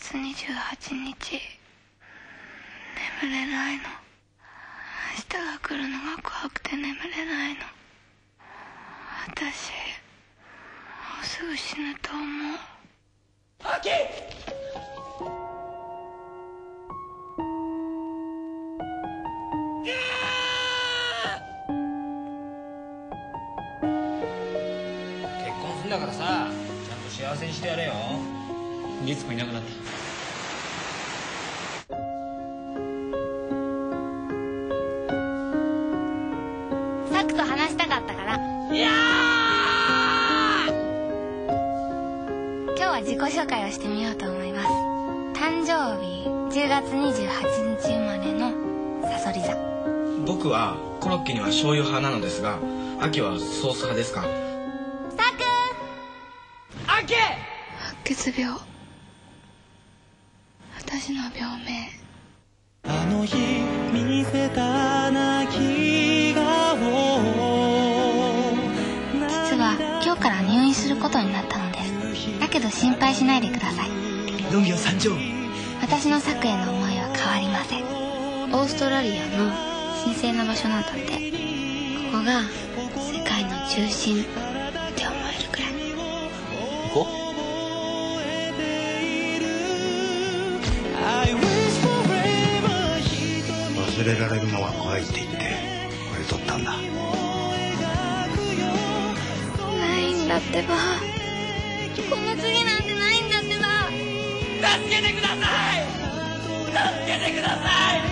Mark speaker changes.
Speaker 1: 月28日眠れないの。明日が来るのが怖くて眠れないの。私もうすぐ死ぬと思う。
Speaker 2: アキ！結婚するんだからさ、ちゃんと幸せにしてやれよ。律子いなくなった。
Speaker 1: サクと話したかったから。
Speaker 2: いや
Speaker 1: 今日は自己紹介をしてみようと思います。誕生日10月28日生まれのさそり座。
Speaker 3: 僕はコロッケには醤油派なのですが、秋はソース派ですか？
Speaker 1: サク！
Speaker 2: アキ！
Speaker 1: 白血病。私の病名。
Speaker 4: あの日見せた泣き顔。
Speaker 1: 実は今日から入院することになったのです。だけど心配しないでください。
Speaker 4: 農業参上。
Speaker 1: 私の作への思いは変わりません。オーストラリアの神聖な場所なんだって。ここが世界の中心って思えるくらい。
Speaker 3: 行こう。
Speaker 5: 忘れられるのが怖いって言ってこれ撮ったんだ。
Speaker 1: ないんだってば。この次なんてないんだってば。
Speaker 2: 助けてください！助けてください！